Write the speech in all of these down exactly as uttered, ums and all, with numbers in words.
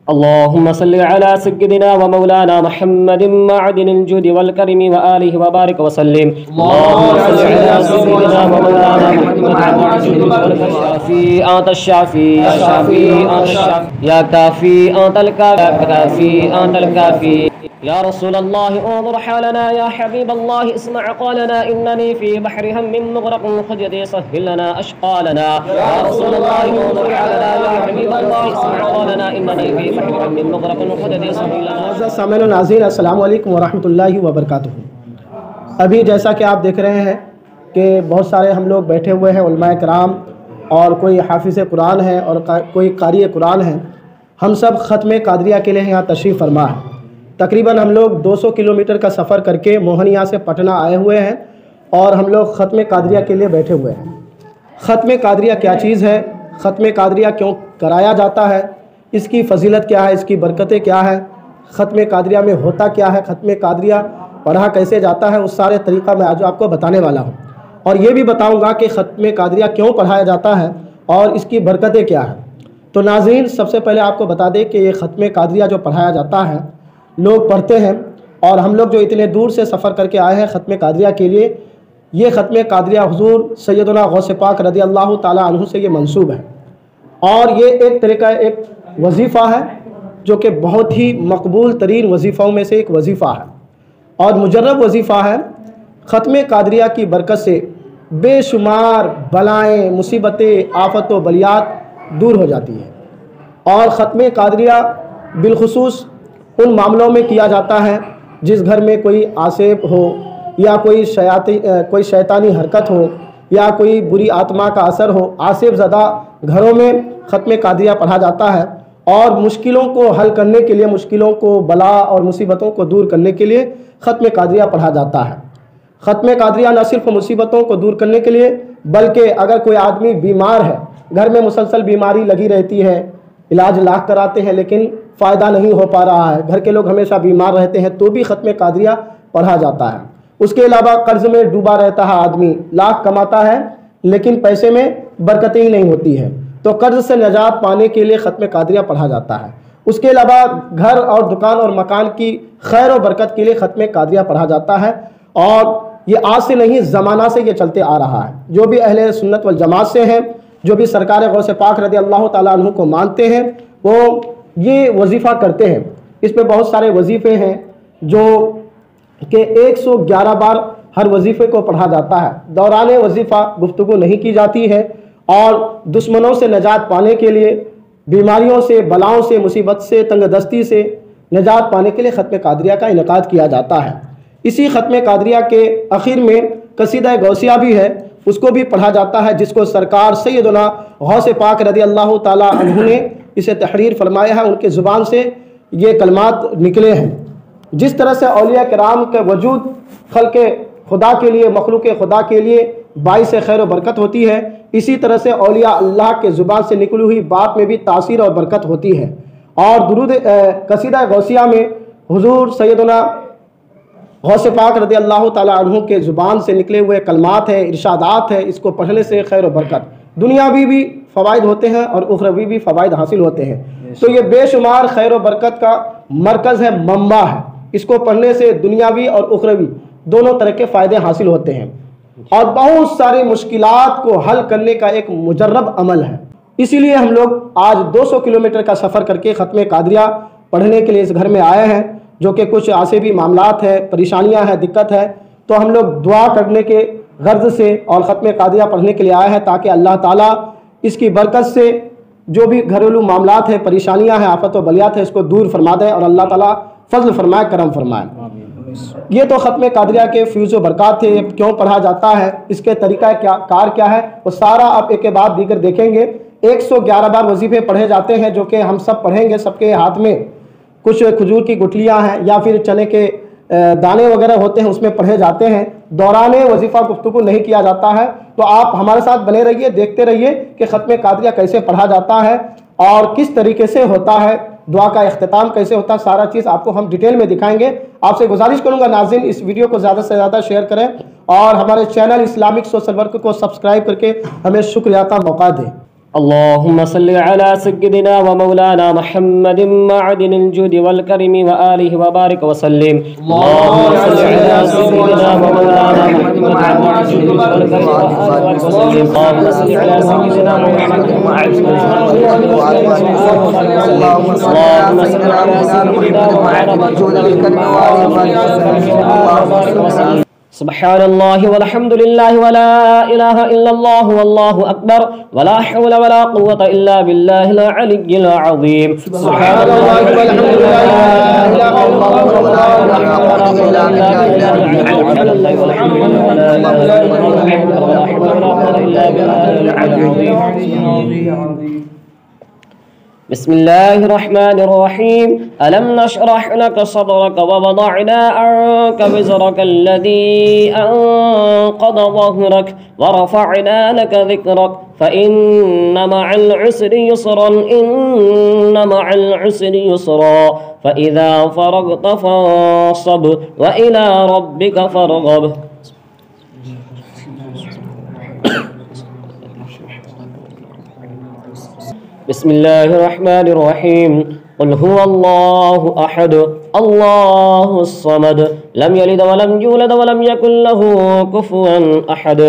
اللهم صل على سيدنا ومولانا محمد معدن الجود والكرم وآله وبارك وسلم. اللهم صل على سيدنا ومولانا محمد معدن الجود والكرم الشافي أنت الشافي الشافي أنت الشافي يا كافي أنت الكافي أنت الكافي يا رسول الله انظر حالنا يا حبيب الله اسمع قالنا إنني في بحر هم مغرق خجدي سهل لنا أشقالنا يا رسول الله انظر حالنا يا حبيب الله اسمع قالنا إنني في بحر هم مغرق خجدي سهل لنا. سامعین و ناظرین السلام علیکم ورحمۃ اللہ وبرکاتہ. ابھی جیسا کہ آپ دیکھ رہے ہیں کہ بہت سارے ہم لوگ بیٹھے ہوئے ہیں علماء کرام اور کوئی حافظ قرآن ہے اور کوئی قاری قرآن ہے. ہم سب ختم قادریہ کے لیے یہاں تشریف فرما ہے. تقریباً ہم لوگ دو سو کلومیٹر کا سفر کر کے موہنیا سے پٹنہ آئے ہوئے ہیں اور ہم لوگ ختم قادریہ کے لیے بیٹھے ہوئے ہیں. ختم قادریہ کیا چیز ہے، ختم قادریہ کیوں کرایا جاتا ہے، اس کی فضیلت کیا ہے، اس کی برکتیں کیا ہے، ختم قادریہ میں ہوتا کیا ہے، ختم قادریہ پڑھا کیسے جاتا ہے، اس سارے طریقہ میں آج آپ کو بتانے والا ہوں. اور یہ بھی بتاؤں گا کہ ختم قادریہ کیوں پڑھایا جاتا ہے اور اس کی برکتیں کیا ہیں. تو ناظرین سب سے پہلے آپ کو بتا دیں کہ یہ ختم قادریہ جو پڑھایا جاتا ہے لوگ پڑھتے ہیں، اور ہم لوگ جو اتنے دور سے سفر کر کے آئے ہیں ختم قادریہ کے لیے، یہ ختم قادریہ حضور سیدنا غوث پاک رضی اللہ تعالیٰ عنہ سے یہ منسوب ہے. اور یہ ایک طریقہ ایک وظیفہ ہے جو کہ بہت ہی مقبول ترین وظیفوں میں سے ایک وظیفہ ہے اور مجرب وظیفہ ہے. ختم قادریہ کی برکت سے بے شمار بلائیں، مصیبتیں، آفت و بلیات دور ہو جاتی ہیں. اور ختم قادریہ بالخصوص ان معاملوں میں کیا جاتا ہے جس گھر میں کوئی آصف ہو یا کوئی شیاطی کوئی شیطانی حرکت ہو یا کوئی بری آتما کا اثر ہو. آصف زدہ گھروں میں ختم قادریہ پڑھا جاتا ہے اور مشکلوں کو حل کرنے کے لیے، مشکلوں کو، بلا اور مصیبتوں کو دور کرنے کے لیے ختم قادریہ پڑھا جاتا ہے. ختم قادریہ نہ صرف مصیبتوں کو دور کرنے کے لیے بلکہ اگر کوئی آدمی بیمار ہے، گھر میں مسلسل بیماری لگی رہتی ہے، علاج لاکھ کراتے ہیں لیکن فائدہ نہیں ہو پا رہا ہے، گھر کے لوگ ہمیشہ بیمار رہتے ہیں، تو بھی ختم قادریہ پڑھا جاتا ہے. اس کے علاوہ قرض میں ڈوبا رہتا ہے آدمی، لاکھ کماتا ہے لیکن پیسے میں برکتیں ہی نہیں ہوتی ہے، تو قرض سے نجات پانے کے لیے ختم قادریہ پڑھا جاتا ہے. اس کے علاوہ گھر اور دکان اور مکان کی خیر و برکت کے لیے ختم قادریہ پڑھا جاتا ہے. اور یہ آج سے نہیں، زمانہ سے یہ چلتے آ رہا ہے. جو بھی اہل سنت والجماعت سے ہیں، جو بھی سرکار غوث پاک رضی اللہ تعالیٰ عنہ کو مانتے ہیں، وہ یہ وظیفہ کرتے ہیں. اس پہ بہت سارے وظیفے ہیں جو کہ ایک سو گیارہ بار ہر وظیفے کو پڑھا جاتا ہے. دوران وظیفہ گفتگو نہیں کی جاتی ہے اور دشمنوں سے نجات پانے کے لیے، بیماریوں سے، بلاؤں سے، مصیبت سے، تنگ دستی سے نجات پانے کے لیے ختم قادریہ کا انعقاد کیا جاتا ہے. اسی ختم قادریہ کے اخیر میں قصیدہ غوثیہ بھی ہے، اس کو بھی پڑھا جاتا ہے، جس کو سرکار سیدنا غوث پاک رضی اللہ تعالیٰ عنہ نے اسے تحریر فرمایا ہے. ان کے زبان سے یہ کلمات نکلے ہیں. جس طرح سے اولیاء کرام کے وجود خلق خدا کے لیے، مخلوق خدا کے لیے باعث خیر و برکت ہوتی ہے، اسی طرح سے اولیاء اللہ کے زبان سے نکلی ہوئی بات میں بھی تاثیر اور برکت ہوتی ہے. اور درود قصیدہ غوثیہ میں حضور سیدنا غوث پاک رضی اللہ تعالیٰ عنہ کے زبان سے نکلے ہوئے کلمات ہیں، ارشادات ہیں. اس کو پڑھنے سے خیر و برکت، دنیاوی بھی فوائد ہوتے ہیں اور اخروی بھی فوائد حاصل ہوتے ہیں. تو یہ بے شمار خیر و برکت کا مرکز ہے، منبع ہے. اس کو پڑھنے سے دنیاوی اور اخروی دونوں طرح کے فائدے حاصل ہوتے ہیں اور بہت ساری مشکلات کو حل کرنے کا ایک مجرب عمل ہے. اسی لیے ہم لوگ آج دو سو کلومیٹر کا سفر کر کے ختم قادریہ پڑھنے کے لیے اس گھر میں آئے ہیں، جو کہ کچھ عصبی معاملات ہیں، پریشانیاں ہیں، دقت ہے. تو ہم لوگ دعا کرنے کے غرض سے اور ختم قادریہ پڑھنے کے لیے آئے ہیں تاکہ اللہ تعالیٰ اس کی برکت سے جو بھی گھریلو معاملات ہیں، پریشانیاں ہیں، آفت و بلیات ہیں، اس کو دور فرما دیں اور اللہ تعالیٰ فضل فرمائے، کرم فرمائے. یہ تو ختم قادریہ کے فیوز و برکات تھے. کیوں پڑھا جاتا ہے، اس کے طریقہ کیا کار کیا ہے، وہ سارا آپ ایک کے بعد دیگر دیکھیں گے. ایک سو گیارہ بار وظیفے پڑھے جاتے ہیں جو کہ ہم سب پڑھیں گے. سب کے ہاتھ میں کچھ کھجور کی گٹھلیاں ہیں یا پھر چنے کے دانے وغیرہ ہوتے ہیں، اس میں پڑھے جاتے ہیں. دوران وظیفہ گفتگو نہیں کیا جاتا ہے. تو آپ ہمارے ساتھ بنے رہیے، دیکھتے رہیے کہ ختم قادریہ کیسے پڑھا جاتا ہے اور کس طریقے سے ہوتا ہے، دعا کا اختتام کیسے ہوتا ہے، سارا چیز آپ کو ہم ڈیٹیل میں دکھائیں گے. آپ سے گزارش کروں گا ناظرین اس ویڈیو کو زیادہ سے زیادہ شیئر کریں اور ہمارے چینل اسلامک سوشل ورک کو سبسکرائب کر کے ہمیں شکریہ کا موقع دیں. اللهم صل على سيدنا ومولانا محمد معدن الجود والكرم وآله وبارك وسلم. اللهم صل على سيدنا ومولانا محمد معدن الجود والكرم وآله وسلم. اللهم صل على سيدنا محمد معدن الجود اللهم صل على سيدنا ومولانا الجود والكرم وآله وسلم. سبحان الله والحمد لله ولا إله إلا الله والله أكبر ولا حول ولا قوة إلا بالله العلي العظيم. سبحان الله والحمد لله ولا إله إلا الله ولا حول ولا قوة إلا بالله العلي العظيم. بسم الله الرحمن الرحيم. ألم نشرح لك صدرك ووضعنا عنك وزرك الذي أنقض ظهرك ورفعنا لك ذكرك فإن مع العسر يسرا إن مع العسر يسرا فإذا فرغت فانصب وإلى ربك فارغب. بسم الله الرحمن الرحيم. قل هو الله أحد الله الصمد لم يلد ولم يولد ولم يكن له كفوا أحد.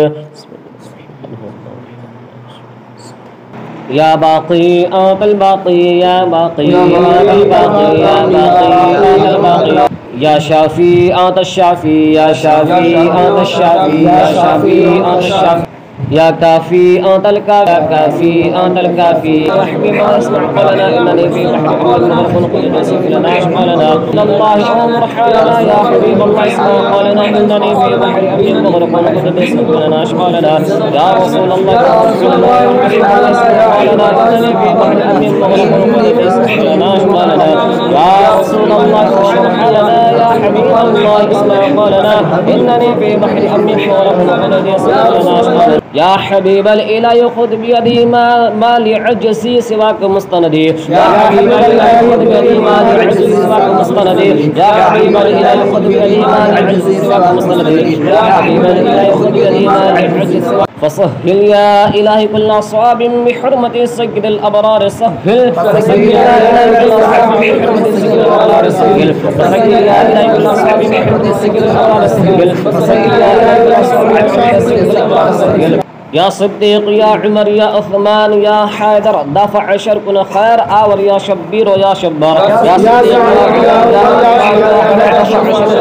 يا باقي أنت الباقي يا باقي أنت الباقي يا باقي أنت الباقي يا شافي أنت الشافي يا شافي أنت الشافي يا شافي أنت الشافي يا كافي أنت الكافي يا كافي أنت الكافي يا حبيب اسمع قولنا إنني في بحر الملك ونقول نسيك لنا أشقالنا إلى الله أمر حالنا يا حبيب الله اسمع قولنا إنني في بحر أمين مغرق ونقول نسيك لنا أشقالنا يا رسول الله يا رسول الله يا حبيب الله اسمع قولنا إنني في بحر أمين مغرق ونقول نسيك لنا أشقالنا يا رسول الله اشرح لنا يا حبيب الله اسمع قولنا إنني في بحر أمين مغرق ونقول نسيك لنا أشقالنا يا حبيب الإله خذ بيدي ما, ما لعجزي سواك مستندي يا حبيب الإله خذ بيدي ما لعجزي سواك مستندي يا حبيب الإله خذ بيدي ما لعجزي سواك مستندي يا حبيب الإله خذ بيدي ما لعجزي سواك فسهل يا إلهي كل أصحاب بحرمة سيد الأبرار سهل فسهل يا إلهي كل أصحاب بحرمة سيد الأبرار سهل فسهل يا إلهي كل أصحاب بحرمة سيد الأبرار سهل فسهل يا إلهي كل أصحاب بحرمة سيد الأبرار سهل يا صديق يا عمر يا عثمان يا حيدر دافع شركنا خير آور يا شبير يا شبار يا صديق يا عمر يا عثمان يا صديق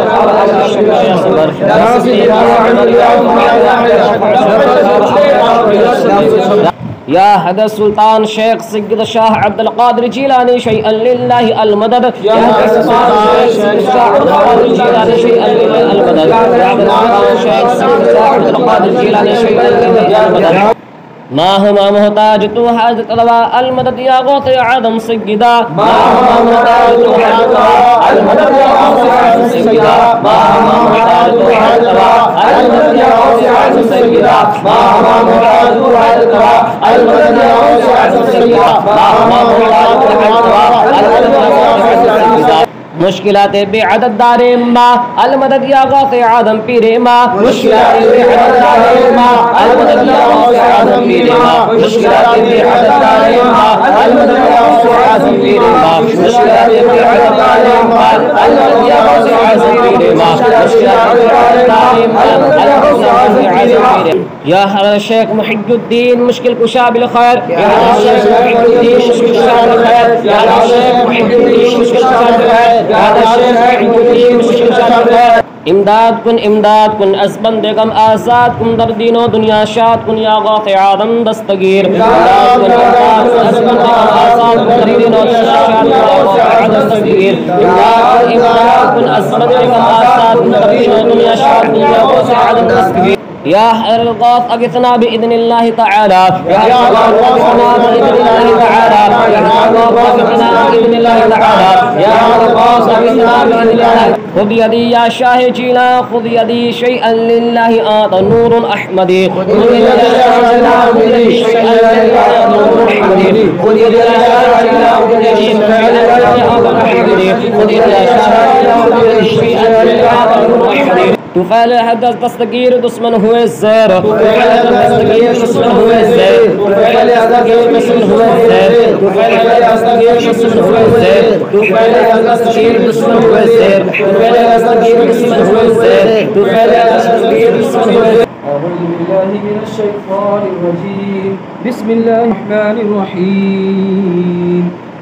يا عمر يا عثمان يا يا هذا السلطان شيخ سيد شاه عبد القادر جيلاني شيئا لله المدد يا هذا السلطان شيخ شاه عبد القادر جيلاني شيئا لله المدد يا هذا السلطان شيخ سيد شاه عبد القادر جيلاني شيئا لله المدد ما هما محتاج تو حاجت الوا المدد يا غوث يا عدم سيدا ما هما محتاج تو حاجت المدد يا غوث يا عدم سيدا ما هما محتاج تو حاجت المدد يا غوث يا عدم سيدا ما هما محتاج تو حاجت المدد يا غوث يا عدم سيدا ما هما محتاج تو حاجت المدد يا غوث يا عدم سيدا مشكلات بعدد دار ما المدد يا غوث عدم پیر ما مشكلات بعدد دار ما المدد يا غوث عدم پیر ما مشكلات بعدد دار ما المدد يا غوث عدم پیر ما مشكلات بعدد دار ما المدد يا غوث عدم پیر ما مشكلات بعدد دار ما المدد يا غوث عدم پیر يا هذا الشيخ محي الدين مشكل كشاب الخير يا هذا الشيخ محي الدين مشكل كشاب الخير يا هذا الشيخ محي الدين مشكل كشاب الخير يا هذا الشيخ محي الدين مشكل كشاب الخير امداد کن امداد کن از بندگم آزاد کن در دین و دنیا شاد کن یا غوث عالم دستگیر امداد کن امداد کن از بندگم آزاد کن در دین و دنیا شاد کن یا غوث عالم دستگیر امداد کن امداد کن از بندگم آزاد کن در دین و دنیا شاد کن یا غوث عالم دستگیر يا خير الغوث أغثنا بإذن الله تعالى يا خير الغوث أغثنا بإذن الله تعالى يا خير الغوث أغثنا بإذن الله تعالى يا خير الغوث أغثنا بإذن الله خذ يدي يا شاه جيلا خذ يدي شيئا لله آت نور أحمدي خذ يدي يا شاه جيلا خذ يدي شيئا لله آت نور أحمدي خذ يدي يا شاه جيلا خذ يدي شيئا لله آت نور أحمدي خذ يدي يا شاه جيلا خذ يدي شيئا لله آت نور أحمدي طفيل هذا تستقير دشمن ہوئے زیر طفيل هذا تستقير دشمن ہوئے زیر طفيل هذا دشمن ہوئے زیر طفيل هذا تستقير دشمن ہوئے زیر طفيل هذا تستقير دشمن ہوئے زیر طفيل هذا تستقير دشمن ہوئے زیر طفيل هذا تستقير دشمن ہوئے زیر. أعوذ بالله من الشيطان الرجيم. بسم الله الرحمن الرحيم.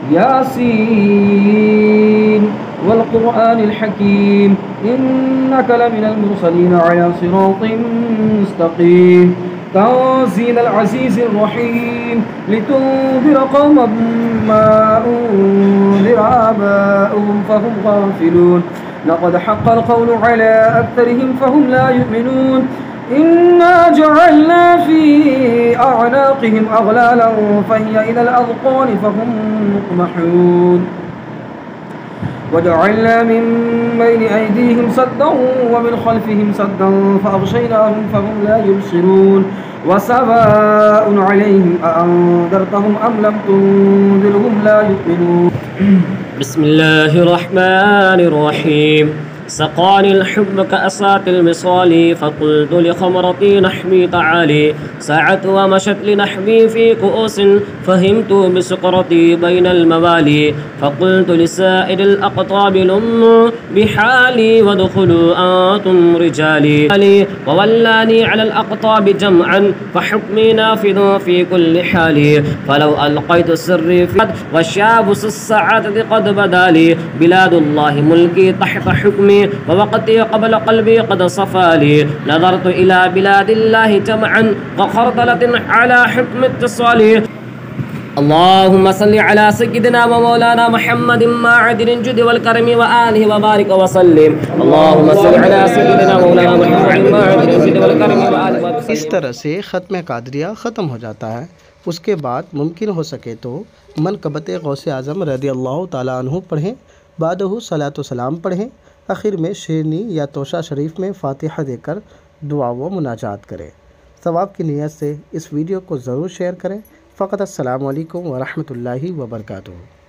ياسين والقرآن الحكيم إنك لمن المرسلين على صراط مستقيم. تنزيل العزيز الرحيم لتنذر قوما ما أنذر آباؤهم فهم غافلون. لقد حق القول على أكثرهم فهم لا يؤمنون. إنا جعلنا في أعناقهم أغلالا فهي إلى الأذقان فهم مقمحون. وجعلنا من بين أيديهم سدا ومن خلفهم سدا فأغشيناهم فهم لا يبصرون. وسواء عليهم أأنذرتهم أم لم تنذرهم لا يؤمنون. بسم الله الرحمن الرحيم. سقاني الحب كأسات المصال فقلت لخمرتي نحمي تعالي ساعت ومشت لنحمي في كؤوس فهمت بسقرتي بين الموالي فقلت لسائر الأقطاب لموا بحالي وادخلوا أنتم رجالي وولاني على الأقطاب جمعا فحكمي نافذ في كل حالي فلو ألقيت سري في والشاب السعادة قد بدالي بلاد الله ملكي تحت حكمي ووقتي قبل قلبي قد صفى لي نظرت إلى بلاد الله جمعا وخردلة على حكم اتصالي. اللهم صل على سيدنا ومولانا محمد معدن الجود والكرم وآله وبارك وسلم. اللهم صل على سيدنا ومولانا محمد معدن الجود والكرم وآله وبارك وسلم. اس طرح سے ختم قادریہ ختم ہو جاتا ہے. اس کے بعد ممکن ہو سکے تو منقبت غوث اعظم رضی اللہ تعالیٰ عنہ پڑھیں، بعدہ صلاۃ و سلام پڑھیں، آخر میں شیرنی یا توشہ شریف میں فاتحہ دے کر دعا و مناجات کریں. ثواب کی نیت سے اس ویڈیو کو ضرور شیئر کریں. فقط السلام علیکم ورحمۃ اللہ وبرکاتہ.